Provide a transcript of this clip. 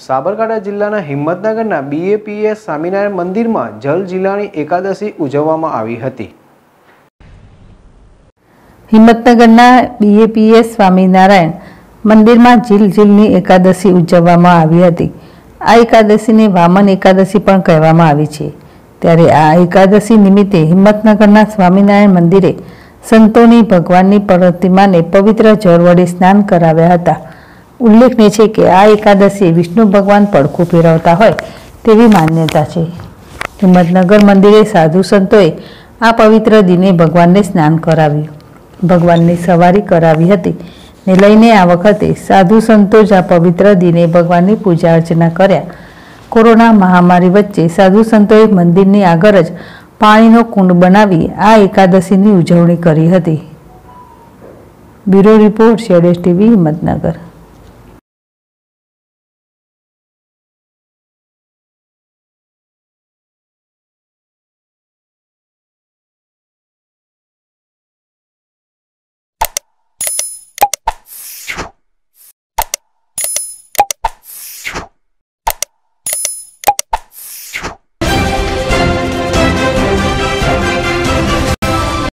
સાબરકાંઠા જિલ્લાના હિંમતનગરના BAPS સ્વામિનારાયણ મંદિરમાં જલજીલાણી એકાદશી ઉજવવામાં આવી હતી। હિંમતનગરના BAPS સ્વામિનારાયણ મંદિરમાં જીલજીલની એકાદશી ઉજવવામાં આવી હતી। આ એકાદશીને વામન એકાદશી પણ કહેવામાં આવી છે। ત્યારે આ એકાદશી નિમિત્તે હિંમતનગરના સ્વામિનારાયણ મંદિરે સંતોની ભગવાનની પ્રતિમાને પવિત્ર જળ વડે સ્નાન કરાવ્યા હતા। ઉલ્લેખનીય છે કે આ એકાદશી વિષ્ણુ ભગવાન પડખું ફેરવતા હોય તેવી માન્યતા છે। હિંમતનગર મંદિરે સાધુ સંતોએ આ પવિત્ર દિને ભગવાનને સ્નાન કરાવ્યું, ભગવાનની સવારી કરાવી હતી ને લઈને આ વખતે સાધુ સંતો જ આ પવિત્ર દિને ભગવાનની પૂજા અર્ચના કર્યા। કોરોના મહામારી વચ્ચે સાધુ સંતોએ મંદિરની આગળ જ પાણીનો કુંડ બનાવી આ એકાદશીની ઉજવણી કરી હતી। બ્યુરો રિપોર્ટ, શેડેશ TV, હિંમતનગર।